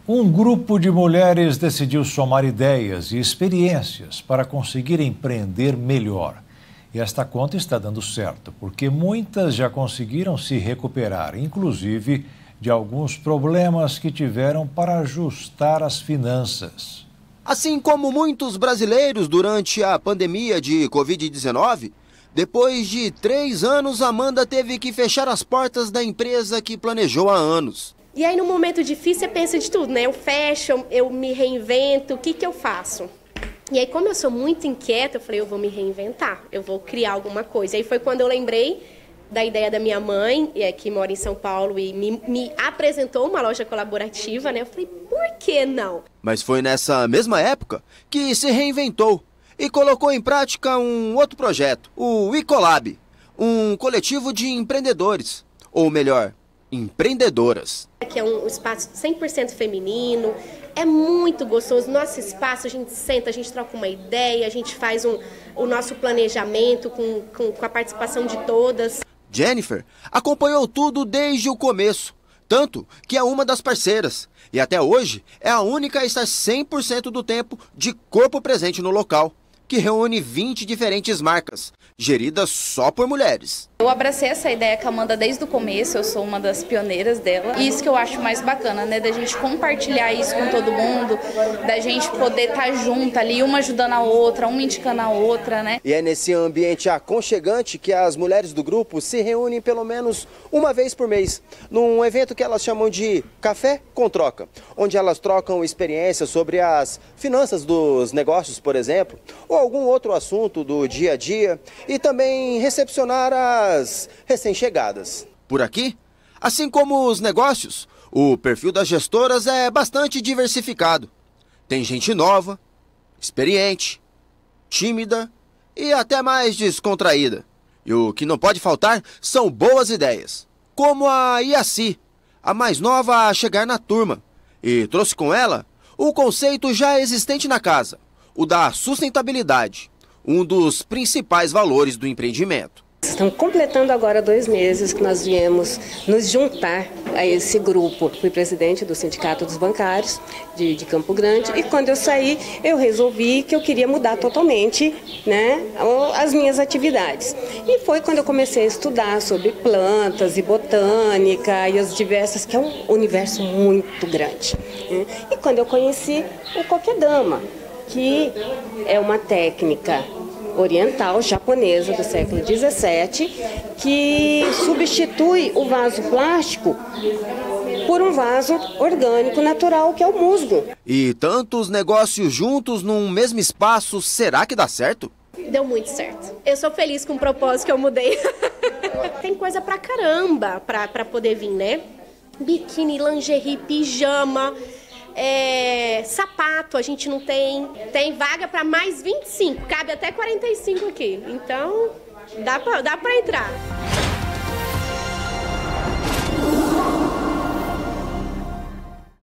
Um grupo de mulheres decidiu somar ideias e experiências para conseguir empreender melhor. E esta conta está dando certo, porque muitas já conseguiram se recuperar, inclusive de alguns problemas que tiveram para ajustar as finanças. Assim como muitos brasileiros durante a pandemia de Covid-19, depois de 3 anos, Amanda teve que fechar as portas da empresa que planejou há anos. E aí, no momento difícil, você pensa de tudo, né? Eu fecho, eu me reinvento, o que eu faço? E aí, como eu sou muito inquieta, eu falei, eu vou me reinventar, eu vou criar alguma coisa. E aí foi quando eu lembrei da ideia da minha mãe, que mora em São Paulo, e me apresentou uma loja colaborativa, né? Eu falei, por que não? Mas foi nessa mesma época que se reinventou e colocou em prática um outro projeto, o Ecolab, um coletivo de empreendedores, ou melhor, empreendedoras. Que é um espaço 100% feminino, é muito gostoso. Nosso espaço, a gente senta, a gente troca uma ideia, a gente faz o nosso planejamento com a participação de todas. Jennifer acompanhou tudo desde o começo, tanto que é uma das parceiras e até hoje é a única a estar 100% do tempo de corpo presente no local, que reúne 20 diferentes marcas, geridas só por mulheres. Eu abracei essa ideia com a Amanda desde o começo, eu sou uma das pioneiras dela. E isso que eu acho mais bacana, né? Da gente compartilhar isso com todo mundo, da gente poder estar junto ali, uma ajudando a outra, uma indicando a outra, né? E é nesse ambiente aconchegante que as mulheres do grupo se reúnem pelo menos uma vez por mês, num evento que elas chamam de Café com Troca, onde elas trocam experiências sobre as finanças dos negócios, por exemplo, ou algum outro assunto do dia a dia, e também recepcionar as recém-chegadas. Por aqui, assim como os negócios, o perfil das gestoras é bastante diversificado. Tem gente nova, experiente, tímida e até mais descontraída. E o que não pode faltar são boas ideias, como a Iaci, a mais nova a chegar na turma, e trouxe com ela o conceito já existente na casa, o da sustentabilidade, um dos principais valores do empreendimento. Estamos completando agora 2 meses que nós viemos nos juntar a esse grupo. Fui presidente do Sindicato dos Bancários de Campo Grande e quando eu saí eu resolvi que eu queria mudar totalmente, né, as minhas atividades. E foi quando eu comecei a estudar sobre plantas e botânica e as diversas, que é um universo muito grande. Né? E quando eu conheci o Kokedama, que é uma técnica oriental, japonesa, do século XVII, que substitui o vaso plástico por um vaso orgânico natural, que é o musgo. E tantos negócios juntos num mesmo espaço, será que dá certo? Deu muito certo. Eu sou feliz com o propósito que eu mudei. Tem coisa pra caramba pra poder vir, né? Biquíni, lingerie, pijama... sapato a gente não tem, vaga para mais 25, cabe até 45 aqui, então dá para entrar.